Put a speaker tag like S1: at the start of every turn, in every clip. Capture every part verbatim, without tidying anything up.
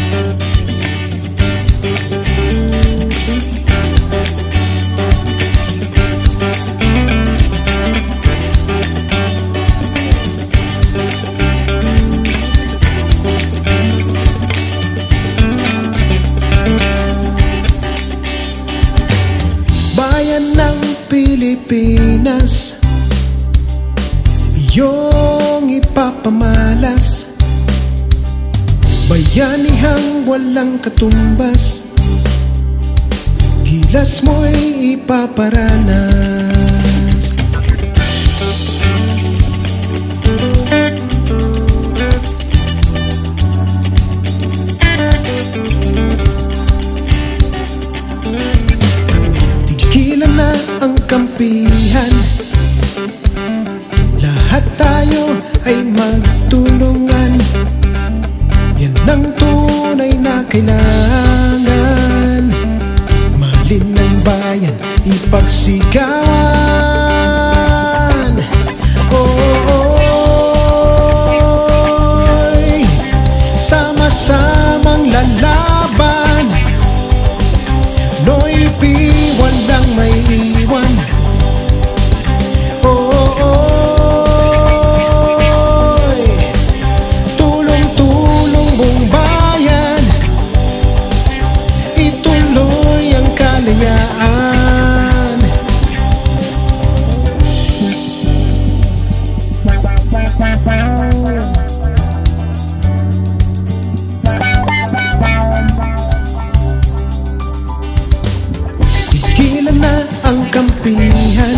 S1: Bayan ng Pilipinas, iyong ipapamalas. Bayanihang walang katumbas, gilas mo'y ipaparanas. Tigilan na ang kampihan, lahat tayo ay magtulungan. Yan ang tunay na kailangan. Mahalin ng bayan, ipagsigawan. Oy, sama-samang lalaban. No'y piwan lang may iwan. Tigilan na ang kampihan,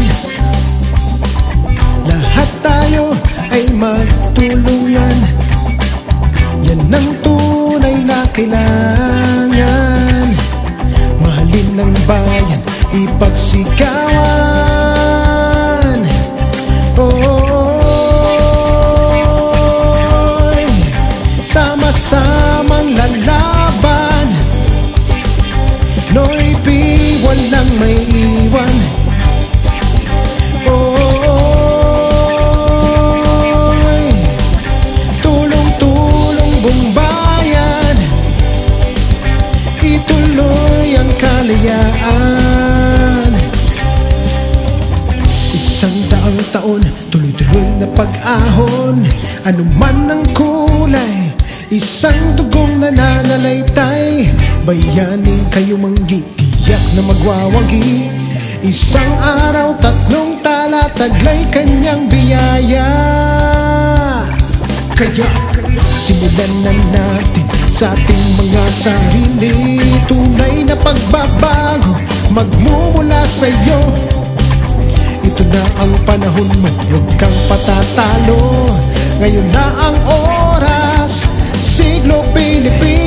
S1: lahat tayo ay magtulungan. Yan ang tunay na kailangan. Mahalin ng bayan, ipagsigawan. Oy, sama-samang lalaban. No'y piwan lang may iwan. Oy, tulong-tulong buong bayan, ituloy ang kalayaan. Isang daang taon, tuloy-tuloy na pag-ahon. Ano man ang kulay, isang dugong nananalaytay. Bayaning kayo manggi, tiyak na magwawagi. Isang araw, tatlong tala, taglay kanyang biyaya. Kaya simulan na natin sa ating mga sarili. Tunay na pagbabago, magmumula sa'yo. Ito na ang panahon mo, huwag kang patatalo. Ngayon na ang oras, siglo Pilipinas.